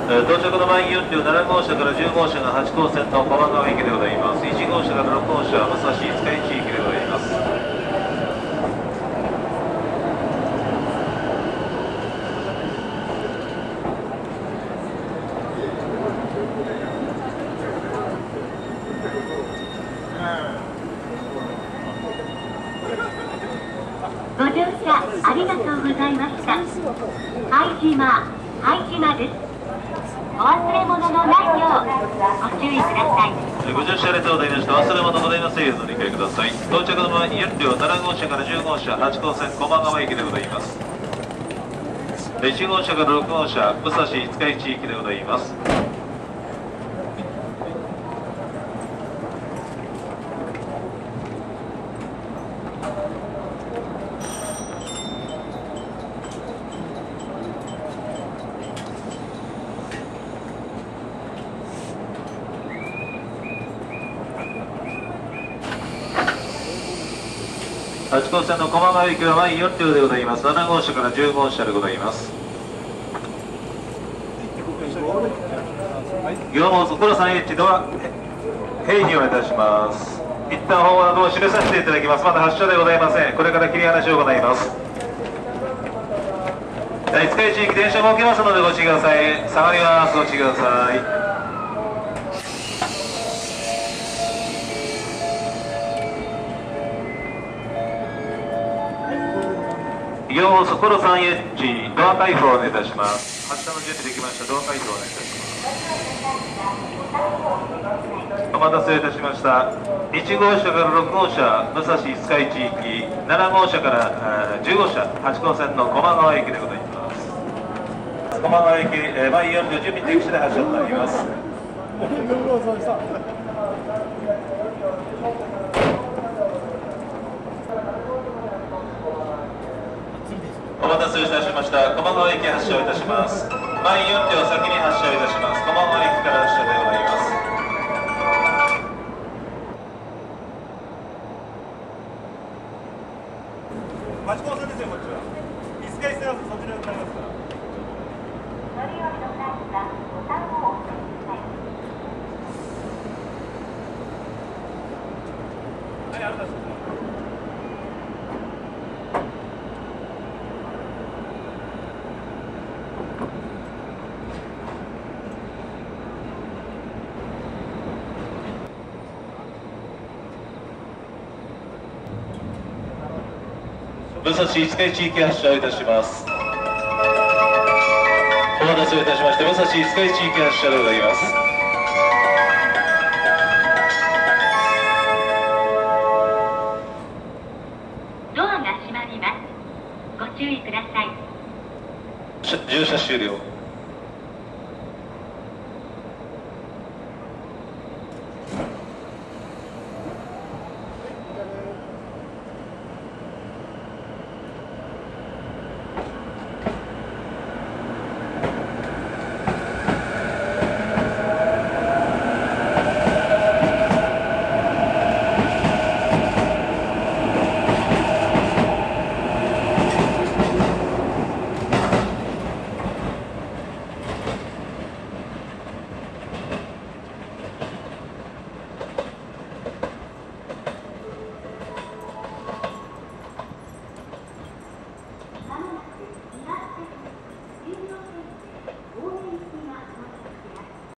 到着の前4両7号車から10号車が8号線の駒川駅でございます。1号車から6号車は武蔵五日市駅でございます。 ご乗車ありがとうございました。拝島です。お忘れ物のないようご注意ください。 ご乗車ありがとうございました。忘れ物ございませんようご理解ください。到着の前4両7号車から10号車8号線駒川駅でございます。1号車から6号車武蔵五日市駅でございます。8号線の駒川駅は前4両でございます。7号車から10号車でございます。業務所3H ドア閉にお願いいたします。一旦ホームなどを示させていただきます。まだ発車でございません。これから切り離しを行います。五日市駅電車も起きますのでご注意ください。下がります。ご注意ください。業務所3H ドア開放をお願いいたします。発車の準備できました。ドア開放をお願いいたします。お待たせいたしました。1号車から6号車武蔵五日市行き、7号車から10号車8号線の駒川駅でございます。駒川駅前4両準備停止で発車となります。お待たせいたしました。駒川駅発車をいたします。前4両先に発車をいたします。駒川駅から発車でございます。 町高線ですよ、こっちは。五日市線はそちらになりますから。乗り降りの際にはボタンを押してください。はい、ありがとうございます。 武蔵五日市行き発車をいたします。お待たせをいたしまして、武蔵五日市行き発車でございます。 ドアが閉まります。ご注意ください。 乗車終了。